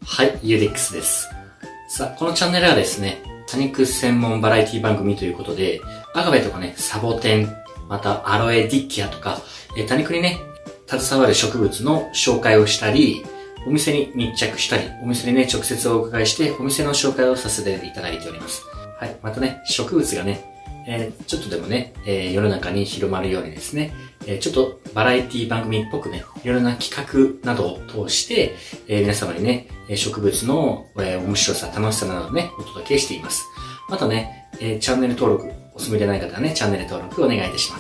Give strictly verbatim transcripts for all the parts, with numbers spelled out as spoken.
はい、ユーデックスです。さあ、このチャンネルはですね、多肉専門バラエティ番組ということで、アガベとかね、サボテン、またアロエディッキアとか、え多肉にね、携わる植物の紹介をしたり、お店に密着したり、お店にね、直接お伺いして、お店の紹介をさせていただいております。はい、またね、植物がね、えー、ちょっとでもね、えー、世の中に広まるようにですね、えー、ちょっとバラエティ番組っぽくね、いろいろな企画などを通して、えー、皆様にね、植物の、えー、面白さ、楽しさなどをね、お届けしています。またね、えー、チャンネル登録、お済みでない方はね、チャンネル登録お願いいたします。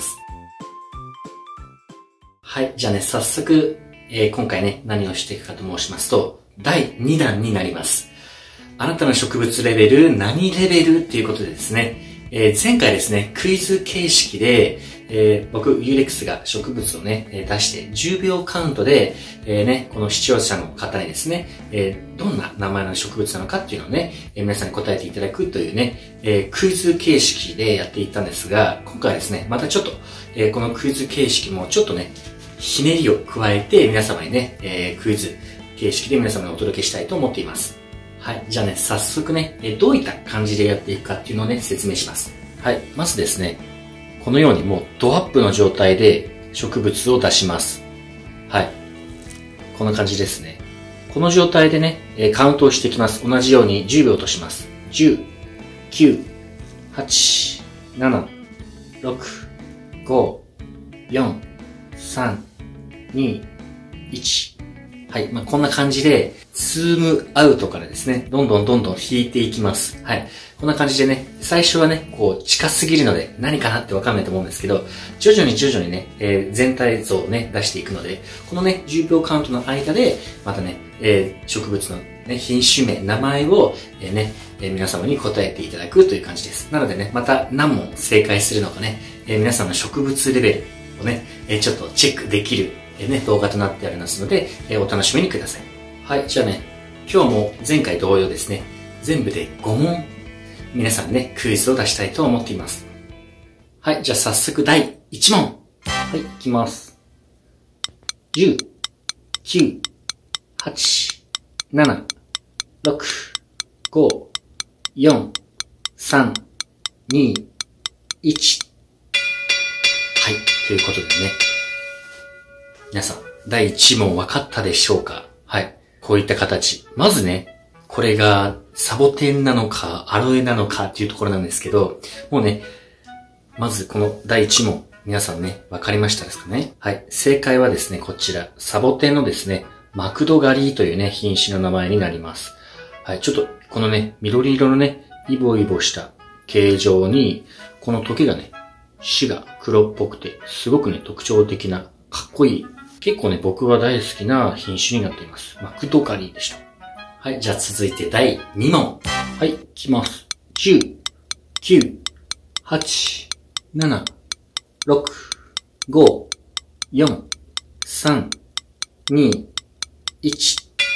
はい、じゃあね、早速、えー、今回ね、何をしていくかと申しますと、だいにだんになります。あなたの植物レベル、何レベルっていうことでですね、えー、前回ですね、クイズ形式で、えー、僕、ユーレックスが植物をね、出してじゅうびょうカウントで、えー、ね、この視聴者の方にですね、えー、どんな名前の植物なのかっていうのをね、えー、皆さんに答えていただくというね、えー、クイズ形式でやっていったんですが、今回はですね、またちょっと、えー、このクイズ形式もちょっとね、ひねりを加えて皆様にね、えー、クイズ形式で皆様にお届けしたいと思っています。はい。じゃあね、早速ね、どういった感じでやっていくかっていうのをね、説明します。はい。まずですね、このようにもうドアップの状態で植物を出します。はい。こんな感じですね。この状態でね、カウントをしていきます。同じようにじゅうびょうとします。じゅう、きゅう、はち、なな、ろく、ご、よん、さん、に、いち。はい。まあ、こんな感じで、ズームアウトからですね、どんどんどんどん引いていきます。はい。こんな感じでね、最初はね、こう、近すぎるので、何かなってわかんないと思うんですけど、徐々に徐々にね、えー、全体像をね、出していくので、このね、じゅうびょうカウントの間で、またね、えー、植物のね、品種名、名前を、えー、ね、えー、皆様に答えていただくという感じです。なのでね、また何問正解するのかね、えー、皆さんの植物レベルをね、えー、ちょっとチェックできる、えー、ね、動画となっておりますので、えー、お楽しみにください。はい、じゃあね、今日も前回同様ですね、全部でごもん、皆さんね、クイズを出したいと思っています。はい、じゃあ早速だいいちもん。はい、いきます。じゅう、きゅう、はち、なな、ろく、ご、よん、さん、に、いち。はい、ということでね。皆さん、だいいちもん分かったでしょうか？はい。こういった形。まずね、これがサボテンなのか、アロエなのかっていうところなんですけど、もうね、まずこのだいいちもん、皆さんね、わかりましたですかね？はい。正解はですね、こちら、サボテンのですね、マクドガリーというね、品種の名前になります。はい。ちょっと、このね、緑色のね、イボイボした形状に、この時がね、種が黒っぽくて、すごくね、特徴的な、かっこいい、結構ね、僕は大好きな品種になっています。マクドガリーでした。はい、じゃあ続いてだいにもん。はい、いきます。じゅう、きゅう、はち、なな、ろく、ご、よん、さん、に、いち。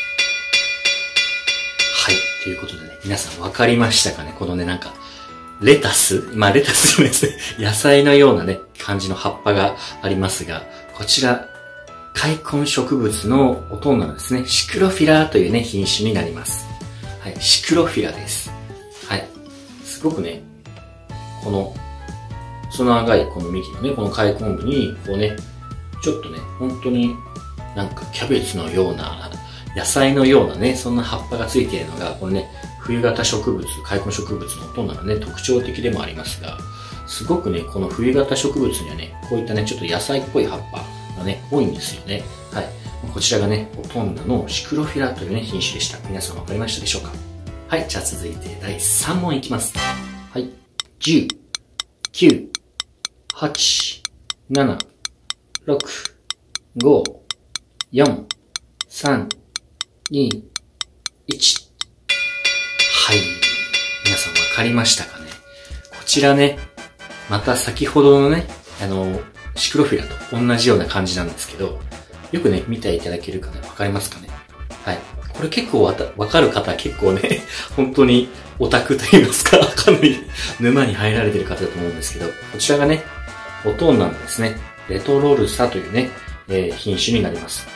はい、ということでね、皆さんわかりましたかね？このね、なんか、レタスまあ、レタスですね。野菜のようなね、感じの葉っぱがありますが、こちら、開根植物のおとんなのですね。シクロフィラというね、品種になります。はい、シクロフィラです。はい。すごくね、この、細長いこの幹のね、この開根部に、こうね、ちょっとね、本当になんかキャベツのような、野菜のようなね、そんな葉っぱがついているのが、このね、冬型植物、開根植物のおとんなのね、特徴的でもありますが、すごくね、この冬型植物にはね、こういったね、ちょっと野菜っぽい葉っぱ、がね、多いんですよね。はい。こちらがね、オトンダのシクロフィラというね、品種でした。皆さんわかりましたでしょうか？はい。じゃあ続いてだいさんもんいきます。はい。じゅう、きゅう、はち、なな、ろく、ご、よん、さん、に、いち。はい。皆さんわかりましたかね？こちらね、また先ほどのね、あの、シクロフィラと同じような感じなんですけど、よくね、見ていただけるかね、わかりますかね？はい。これ結構わた、わかる方結構ね、本当にオタクと言いますか、かなり沼に入られてる方だと思うんですけど、こちらがね、オトンナのですね、レトロルサというね、えー、品種になります。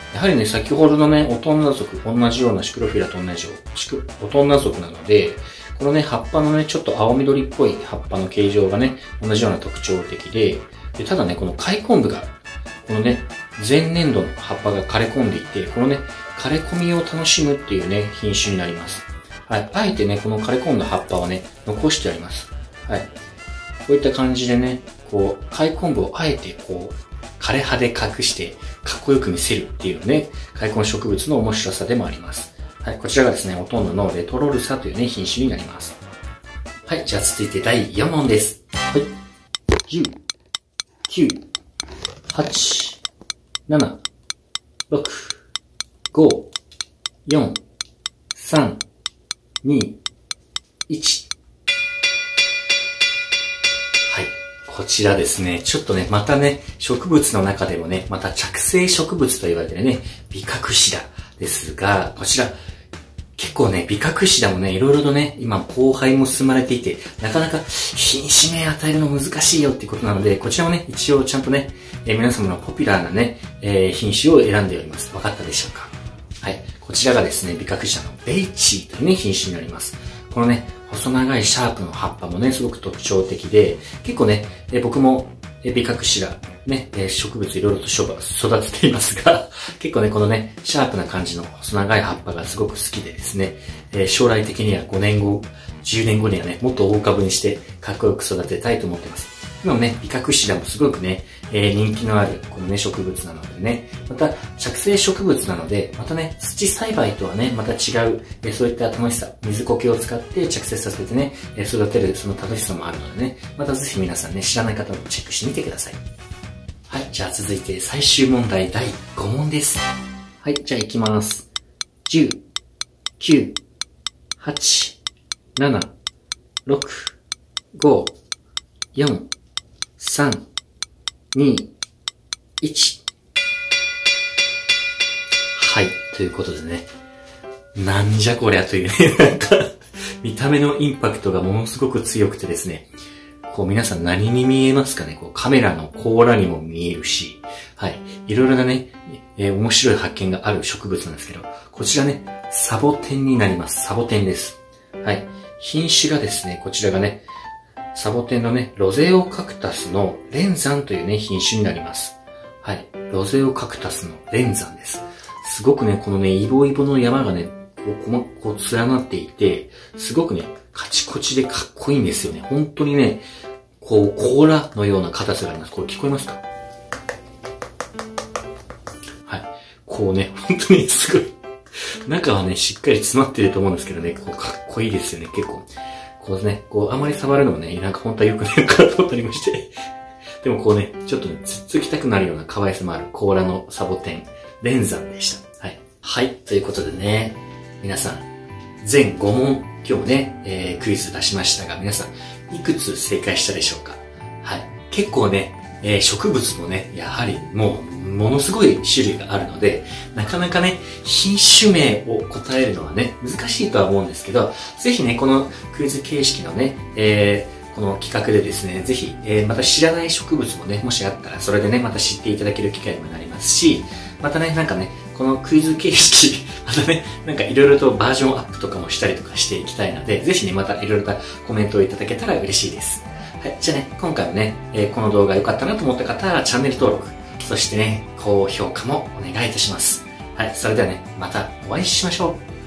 やはりね、先ほどのね、オトンナ属、同じようなシクロフィラと同じよう、オトンナ属なので、このね、葉っぱのね、ちょっと青緑っぽい葉っぱの形状がね、同じような特徴的で、でただね、この開墾部が、このね、前年度の葉っぱが枯れ込んでいて、このね、枯れ込みを楽しむっていうね、品種になります。はい。あえてね、この枯れ込んだ葉っぱはね、残してあります。はい。こういった感じでね、こう、開墾部をあえてこう、枯れ葉で隠して、かっこよく見せるっていうね、開墾植物の面白さでもあります。はい。こちらがですね、ほとんどのレトロルサというね、品種になります。はい。じゃあ続いてだいよん問です。はい。じゅう、きゅう、はち、なな、ろく、ご、よん、さん、に、いち。はい。こちらですね。ちょっとね、またね、植物の中でもね、また着生植物と言われてるね、ビカクシダですが、こちら、結構ね、ビカクシダもね、いろいろとね、今、交配も進まれていて、なかなか品種名与えるの難しいよっていうことなので、こちらもね、一応ちゃんとね、えー、皆様のポピュラーなね、えー、品種を選んでおります。わかったでしょうか？はい。こちらがですね、ビカクシダのベイチーというね、品種になります。このね、細長いシャープの葉っぱもね、すごく特徴的で、結構ね、えー、僕も、えー、ビカクシダ、ね、えー、植物いろいろと育てていますが、結構ね、このね、シャープな感じの細長い葉っぱがすごく好きでですね、えー、将来的にはごねんご、じゅうねんごにはね、もっと大株にしてかっこよく育てたいと思っています。今もね、ビカクシダもすごくね、えー、人気のあるこのね、植物なのでね、また着生植物なので、またね、土栽培とはね、また違う、えー、そういった楽しさ、水苔を使って着生させてね、えー、育てるその楽しさもあるのでね、またぜひ皆さんね、知らない方もチェックしてみてください。はい、じゃあ続いて最終問題だいご問です。はい、じゃあ行きます。じゅう、きゅう、はち、なな、ろく、ご、よん、さん、に、いち。はい。ということでね。なんじゃこりゃというね、なんか、見た目のインパクトがものすごく強くてですね。こう皆さん何に見えますかね？こうカメラの甲羅にも見えるし、はい。いろいろなね、えー、面白い発見がある植物なんですけど、こちらね、サボテンになります。サボテンです。はい。品種がですね、こちらがね、サボテンのね、ロゼオカクタスの連山というね、品種になります。はい。ロゼオカクタスの連山です。すごくね、このね、イボイボの山がね、こう、こう連なっていて、すごくね、カチコチでかっこいいんですよね。本当にね、こう、甲羅のような形があります。これ聞こえますか？はい。こうね、本当にすごい。中はね、しっかり詰まってると思うんですけどね、こう、かっこいいですよね、結構。こうね、こう、あまり触るのもね、なんか本当は良くないのかなと思ったりもして。でもこうね、ちょっとね、つっつきたくなるような可愛さもある甲羅のサボテン、連山でした。はい。はい。ということでね、皆さん、全ご問、今日ね、えー、クイズ出しましたが、皆さん、いくつ正解したでしょうか？はい。結構ね、えー、植物もね、やはりもう、ものすごい種類があるので、なかなかね、品種名を答えるのはね、難しいとは思うんですけど、ぜひね、このクイズ形式のね、えー、この企画でですね、ぜひ、えー、また知らない植物もね、もしあったら、それでね、また知っていただける機会にもなりますし、またね、なんかね、このクイズ形式、またね、なんかいろいろとバージョンアップとかもしたりとかしていきたいので、ぜひね、またいろいろとコメントをいただけたら嬉しいです。はい、じゃあね、今回はね、えー、この動画良かったなと思った方は、チャンネル登録、そしてね、高評価もお願いいたします。はい、それではね、またお会いしましょう。